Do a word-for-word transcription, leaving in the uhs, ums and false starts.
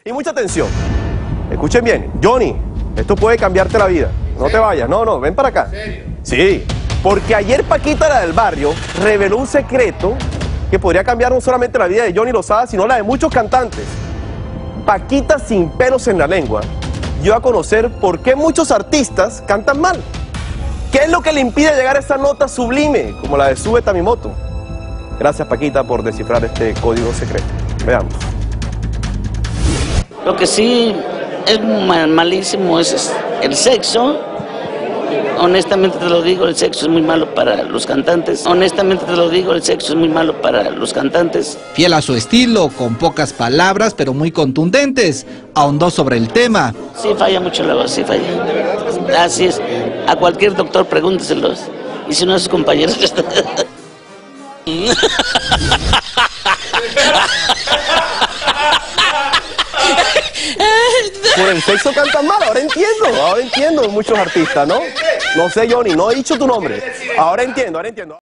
Y mucha atención. Escuchen bien, Johnny, esto puede cambiarte la vida. No te vayas, no, no, ven para acá. ¿En serio? Sí, porque ayer Paquita, la del barrio, reveló un secreto que podría cambiar no solamente la vida de Johnny Lozada, sino la de muchos cantantes. Paquita, sin pelos en la lengua, dio a conocer por qué muchos artistas cantan mal. ¿Qué es lo que le impide llegar a esa nota sublime, como la de Súbete a mi moto? Gracias, Paquita, por descifrar este código secreto. Veamos. Lo que sí es malísimo es el sexo. Honestamente te lo digo, el sexo es muy malo para los cantantes. Honestamente te lo digo, el sexo es muy malo para los cantantes. Fiel a su estilo, con pocas palabras, pero muy contundentes, ahondó sobre el tema. Sí falla mucho la voz, sí falla. Así es. A cualquier doctor pregúnteselos. Y si no a sus compañeros. Por el sexo cantan mal, ahora entiendo, ahora entiendo muchos artistas, ¿no? No sé, Johnny, no he dicho tu nombre. Ahora entiendo, ahora entiendo.